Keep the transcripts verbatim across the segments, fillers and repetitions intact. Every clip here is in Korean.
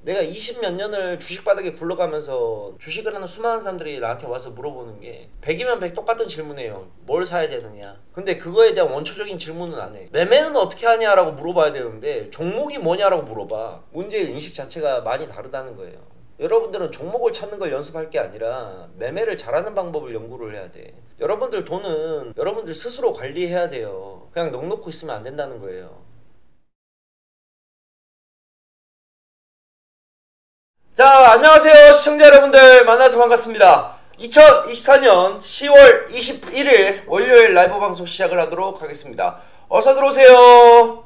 내가 이십 몇 년을 주식 바닥에 굴러가면서 주식을 하는 수많은 사람들이 나한테 와서 물어보는 게 백이면 백 똑같은 질문이에요. 뭘 사야 되느냐. 근데 그거에 대한 원초적인 질문은 안 해. 매매는 어떻게 하냐라고 물어봐야 되는데 종목이 뭐냐라고 물어봐. 문제의 인식 자체가 많이 다르다는 거예요. 여러분들은 종목을 찾는 걸 연습할 게 아니라 매매를 잘하는 방법을 연구를 해야 돼. 여러분들 돈은 여러분들 스스로 관리해야 돼요. 그냥 넉놓고 있으면 안 된다는 거예요. 자, 안녕하세요 시청자 여러분들, 만나서 반갑습니다. 이천이십사 년 시월 이십일일 월요일 라이브 방송 시작을 하도록 하겠습니다. 어서 들어오세요.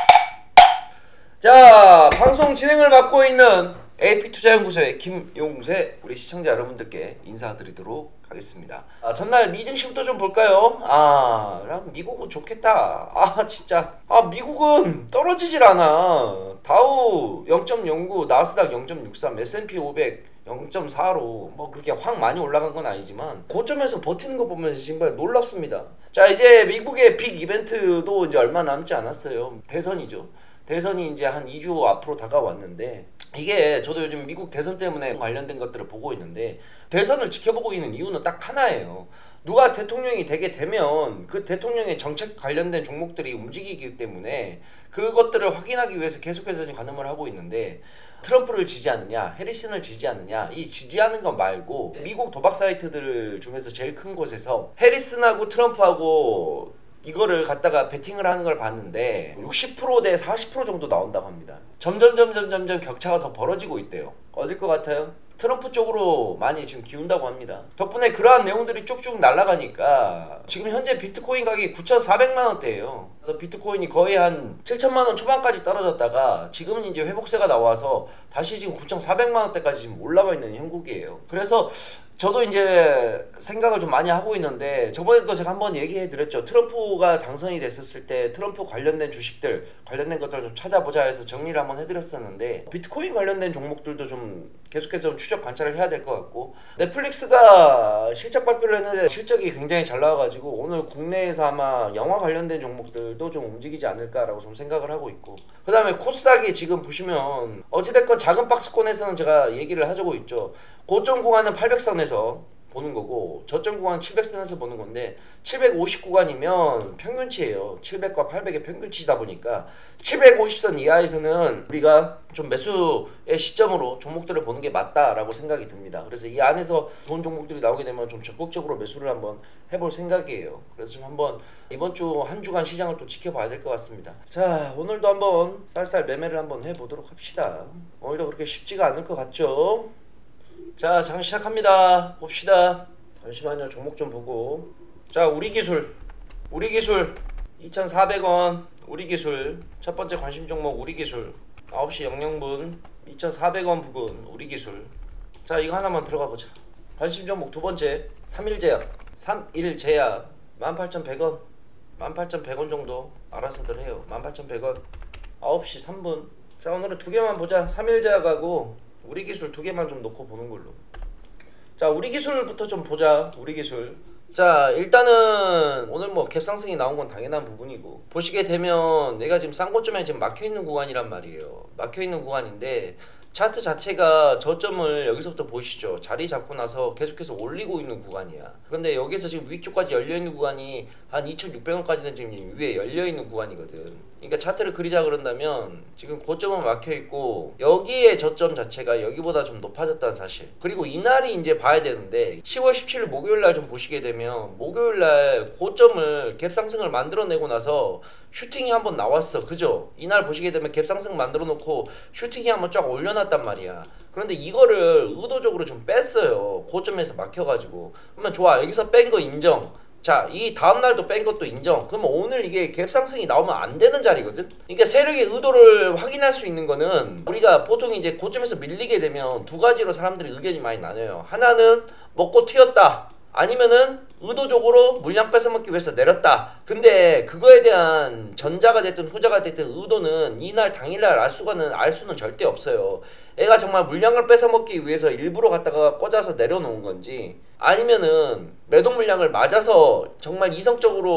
자, 방송 진행을 맡고 있는 에이피투자연구소의 김용세 우리 시청자 여러분들께 인사드리도록 하겠습니다. 아, 전날 미증시부터 좀 볼까요? 아, 미국은 좋겠다. 아, 진짜. 아, 미국은 떨어지질 않아. 다우 영 점 영구, 나스닥 영 점 육삼, 에스앤피 오백 영 점 사로 뭐 그렇게 확 많이 올라간 건 아니지만 고점에서 버티는 거 보면 정말 놀랍습니다. 자, 이제 미국의 빅 이벤트도 이제 얼마 남지 않았어요. 대선이죠. 대선이 이제 한 이 주 앞으로 다가왔는데, 이게 저도 요즘 미국 대선 때문에 관련된 것들을 보고 있는데, 대선을 지켜보고 있는 이유는 딱 하나예요. 누가 대통령이 되게 되면 그 대통령의 정책 관련된 종목들이 움직이기 때문에 그것들을 확인하기 위해서 계속해서 관음을 하고 있는데, 트럼프를 지지하느냐 해리슨을 지지하느냐, 이 지지하는 것 말고 미국 도박 사이트들 중에서 제일 큰 곳에서 해리슨하고 트럼프하고 이거를 갖다가 베팅을 하는 걸 봤는데 육십 퍼센트 대 사십 퍼센트 정도 나온다고 합니다. 점점 점점 점점 격차가 더 벌어지고 있대요. 어딜 것 같아요? 트럼프 쪽으로 많이 지금 기운다고 합니다. 덕분에 그러한 내용들이 쭉쭉 날아가니까 지금 현재 비트코인 가격이 구천사백만 원대예요. 그래서 비트코인이 거의 한 칠천만 원 초반까지 떨어졌다가 지금은 이제 회복세가 나와서 다시 지금 구천사백만 원대까지 지금 올라가 있는 형국이에요. 그래서 저도 이제 생각을 좀 많이 하고 있는데, 저번에도 제가 한번 얘기해 드렸죠. 트럼프가 당선이 됐었을 때 트럼프 관련된 주식들 관련된 것들을 좀 찾아보자 해서 정리를 한번 해드렸었는데, 비트코인 관련된 종목들도 좀 계속해서 좀 추적 관찰을 해야 될 것 같고, 넷플릭스가 실적 발표를 했는데 실적이 굉장히 잘 나와가지고 오늘 국내에서 아마 영화 관련된 종목들도 좀 움직이지 않을까라고 좀 생각을 하고 있고, 그 다음에 코스닥이 지금 보시면 어찌됐건 작은 박스권에서는 제가 얘기를 하자고 있죠. 고점 구간은 팔백 선에서 보는 거고 저점 구간 칠백 선에서 보는 건데, 칠백오십 구간이면 평균치예요. 칠백과 팔백의 평균치다 보니까 칠백오십 선 이하에서는 우리가 좀 매수의 시점으로 종목들을 보는 게 맞다라고 생각이 듭니다. 그래서 이 안에서 좋은 종목들이 나오게 되면 좀 적극적으로 매수를 한번 해볼 생각이에요. 그래서 좀 한번 이번 주 한 주간 시장을 또 지켜봐야 될 것 같습니다. 자, 오늘도 한번 쌀쌀 매매를 한번 해보도록 합시다. 오늘도 그렇게 쉽지가 않을 것 같죠? 자, 장 시작합니다. 봅시다. 잠시만요. 종목 좀 보고. 자, 우리기술 우리기술 이천사백 원. 우리기술 첫 번째 관심 종목 우리기술 아홉 시 분 이천사백 원 부근 우리기술. 자, 이거 하나만 들어가 보자. 관심 종목 두 번째 삼일제약 삼일제약 만 팔천백 원 만 팔천백 원 정도 알아서들 해요. 만 팔천백 원 아홉 시 삼 분. 자, 오늘은 두 개만 보자. 삼일제약하고 우리기술 두 개만 좀 놓고 보는 걸로. 자, 우리기술부터 좀 보자. 우리기술. 자, 일단은 오늘 뭐 갭상승이 나온 건 당연한 부분이고, 보시게 되면 내가 지금 싼 고점에 지금 막혀있는 구간이란 말이에요. 막혀있는 구간인데 차트 자체가 저점을 여기서부터 보시죠. 자리 잡고 나서 계속해서 올리고 있는 구간이야. 그런데 여기서 지금 위쪽까지 열려있는 구간이 한 이천육백 원까지는 지금 위에 열려있는 구간이거든. 그러니까 차트를 그리자 그런다면 지금 고점은 막혀있고 여기에 저점 자체가 여기보다 좀 높아졌다는 사실. 그리고 이날이 이제 봐야 되는데, 시월 십칠일 목요일날 좀 보시게 되면 목요일날 고점을 갭상승을 만들어내고 나서 슈팅이 한번 나왔어. 그죠? 이날 보시게 되면 갭상승 만들어 놓고 슈팅이 한번 쫙 올려놨단 말이야. 그런데 이거를 의도적으로 좀 뺐어요. 고점에서 막혀가지고. 그러면 좋아, 여기서 뺀 거 인정. 자, 이 다음날도 뺀 것도 인정. 그러면 오늘 이게 갭상승이 나오면 안 되는 자리거든? 그러니까 세력의 의도를 확인할 수 있는 거는, 우리가 보통 이제 고점에서 밀리게 되면 두 가지로 사람들이 의견이 많이 나뉘어요. 하나는 먹고 튀었다, 아니면은 의도적으로 물량 뺏어먹기 위해서 내렸다. 근데 그거에 대한 전자가 됐든 후자가 됐든 의도는 이날 당일날 알 수가는 알 수는 절대 없어요. 애가 정말 물량을 뺏어먹기 위해서 일부러 갖다가 꽂아서 내려놓은 건지, 아니면은 매도 물량을 맞아서 정말 이성적으로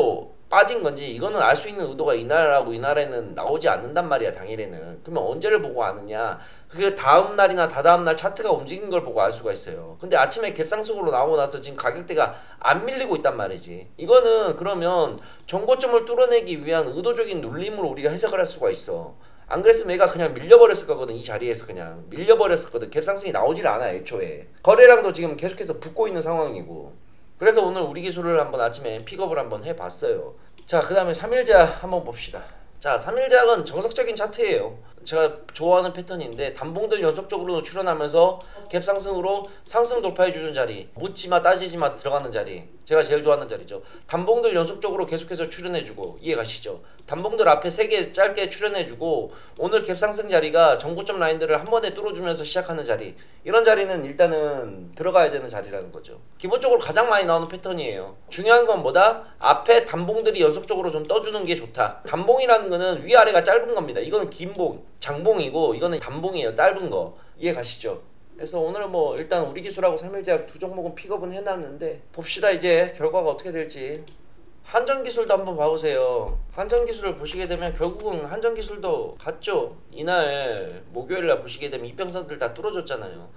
빠진 건지 이거는 알 수 있는 의도가 이날하고 이날에는 나오지 않는단 말이야. 당일에는. 그러면 언제를 보고 아느냐, 그게 다음 날이나 다다음 날 차트가 움직인 걸 보고 알 수가 있어요. 근데 아침에 갭상승으로 나오고 나서 지금 가격대가 안 밀리고 있단 말이지. 이거는 그러면 정고점을 뚫어내기 위한 의도적인 눌림으로 우리가 해석을 할 수가 있어. 안 그랬으면 얘가 그냥 밀려버렸을 거거든. 이 자리에서 그냥 밀려버렸었거든. 갭상승이 나오질 않아 애초에. 거래량도 지금 계속해서 붙고 있는 상황이고. 그래서 오늘 우리 기술을 한번 아침에 픽업을 한번 해봤어요. 자, 그 다음에 삼일제약 한번 봅시다. 자, 삼일제약은 정석적인 차트예요. 제가 좋아하는 패턴인데 단봉들 연속적으로 출현하면서 갭상승으로 상승 돌파해주는 자리, 묻지마 따지지마 들어가는 자리, 제가 제일 좋아하는 자리죠. 단봉들 연속적으로 계속해서 출현해주고, 이해가시죠? 단봉들 앞에 세 개 짧게 출현해주고 오늘 갭상승 자리가 정고점 라인들을 한 번에 뚫어주면서 시작하는 자리, 이런 자리는 일단은 들어가야 되는 자리라는 거죠. 기본적으로 가장 많이 나오는 패턴이에요. 중요한 건 뭐다? 앞에 단봉들이 연속적으로 좀 떠주는 게 좋다. 단봉이라는 거는 위아래가 짧은 겁니다. 이거는 긴봉, 장봉이고 이거는 단봉이에요. 짧은 거. 이해 가시죠? 그래서 오늘 뭐 일단 우리 기술하고 삼일제약 두 종목은 픽업은 해놨는데 봅시다 이제 결과가 어떻게 될지. 한전기술도 한번 봐보세요. 한전기술을 보시게 되면 결국은 한전기술도 갔죠. 이날 목요일날 보시게 되면 이평선들 다 뚫어줬잖아요.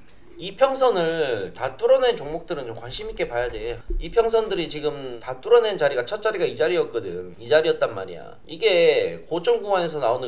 이평선을 다 뚫어낸 종목들은 좀 관심있게 봐야 돼. 이평선들이 지금 다 뚫어낸 자리가 첫 자리가 이 자리였거든. 이 자리였단 말이야. 이게 고점 구간에서 나오는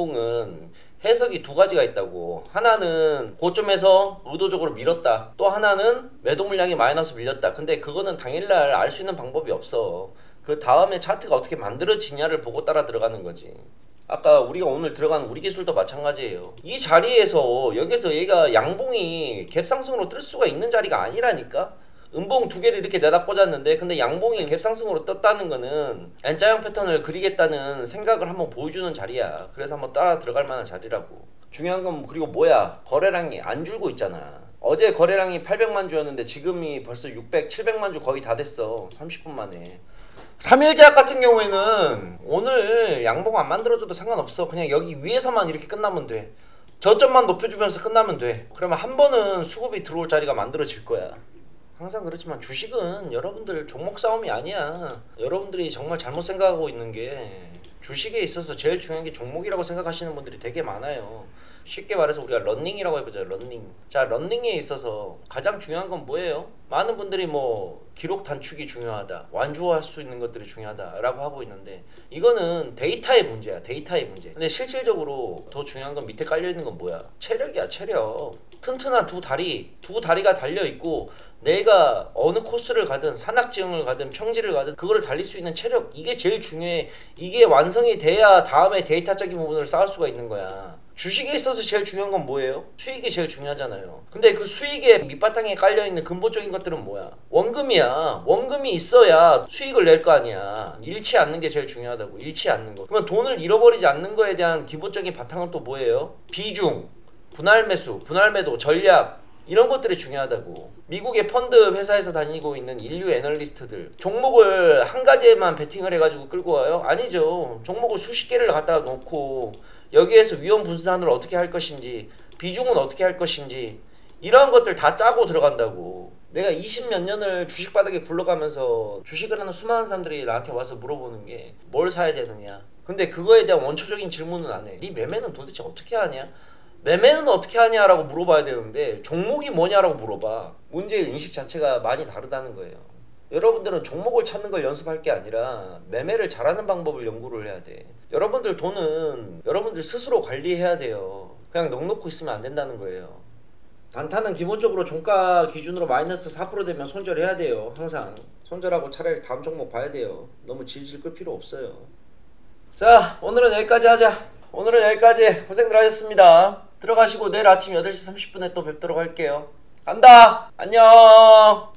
음봉은 해석이 두 가지가 있다고. 하나는 고점에서 의도적으로 밀었다, 또 하나는 매도 물량이 마이너스 밀렸다. 근데 그거는 당일날 알 수 있는 방법이 없어. 그 다음에 차트가 어떻게 만들어지냐를 보고 따라 들어가는 거지. 아까 우리가 오늘 들어간 우리 기술도 마찬가지예요. 이 자리에서 여기서 얘가 양봉이 갭상승으로 뜰 수가 있는 자리가 아니라니까. 음봉 두 개를 이렇게 내다 꽂았는데 근데 양봉이 갭상승으로 떴다는 거는 N자형 패턴을 그리겠다는 생각을 한번 보여주는 자리야. 그래서 한번 따라 들어갈 만한 자리라고. 중요한 건 그리고 뭐야, 거래량이 안 줄고 있잖아. 어제 거래량이 팔백만 주였는데 지금이 벌써 육백, 칠백만 주 거의 다 됐어. 삼십 분 만에. 삼일제약 같은 경우에는 오늘 양봉 안 만들어줘도 상관없어. 그냥 여기 위에서만 이렇게 끝나면 돼. 저점만 높여주면서 끝나면 돼. 그러면 한 번은 수급이 들어올 자리가 만들어질 거야. 항상 그렇지만 주식은 여러분들 종목 싸움이 아니야. 여러분들이 정말 잘못 생각하고 있는 게 주식에 있어서 제일 중요한 게 종목이라고 생각하시는 분들이 되게 많아요. 쉽게 말해서 우리가 런닝이라고 해보자. 런닝. 자, 런닝에 있어서 가장 중요한 건 뭐예요? 많은 분들이 뭐 기록 단축이 중요하다, 완주할 수 있는 것들이 중요하다 라고 하고 있는데 이거는 데이터의 문제야. 데이터의 문제. 근데 실질적으로 더 중요한 건 밑에 깔려있는 건 뭐야? 체력이야. 체력. 튼튼한 두 다리, 두 다리가 달려있고 내가 어느 코스를 가든 산악지형을 가든 평지를 가든 그거를 달릴 수 있는 체력, 이게 제일 중요해. 이게 완성이 돼야 다음에 데이터적인 부분을 쌓을 수가 있는 거야. 주식에 있어서 제일 중요한 건 뭐예요? 수익이 제일 중요하잖아요. 근데 그 수익의 밑바탕에 깔려있는 근본적인 것들은 뭐야? 원금이야. 원금이 있어야 수익을 낼 거 아니야. 잃지 않는 게 제일 중요하다고. 잃지 않는 거. 그러면 돈을 잃어버리지 않는 거에 대한 기본적인 바탕은 또 뭐예요? 비중, 분할 매수, 분할 매도, 전략, 이런 것들이 중요하다고. 미국의 펀드 회사에서 다니고 있는 인류 애널리스트들 종목을 한 가지에만 베팅을 해가지고 끌고 와요? 아니죠. 종목을 수십 개를 갖다 놓고 여기에서 위험 분산을 어떻게 할 것인지, 비중은 어떻게 할 것인지, 이러한 것들 다 짜고 들어간다고. 내가 이십 몇 년을 주식 바닥에 굴러가면서 주식을 하는 수많은 사람들이 나한테 와서 물어보는 게 뭘 사야 되느냐. 근데 그거에 대한 원초적인 질문은 안 해. 네 매매는 도대체 어떻게 하냐? 매매는 어떻게 하냐라고 물어봐야 되는데 종목이 뭐냐라고 물어봐. 문제의 인식 자체가 많이 다르다는 거예요. 여러분들은 종목을 찾는 걸 연습할 게 아니라 매매를 잘하는 방법을 연구를 해야 돼. 여러분들 돈은 여러분들 스스로 관리해야 돼요. 그냥 넉놓고 있으면 안 된다는 거예요. 단타는 기본적으로 종가 기준으로 마이너스 사 퍼센트 되면 손절해야 돼요. 항상 손절하고 차라리 다음 종목 봐야 돼요. 너무 질질 끌 필요 없어요. 자, 오늘은 여기까지 하자. 오늘은 여기까지. 고생들 하셨습니다. 들어가시고 내일 아침 여덟 시 삼십 분에 또 뵙도록 할게요. 간다. 안녕.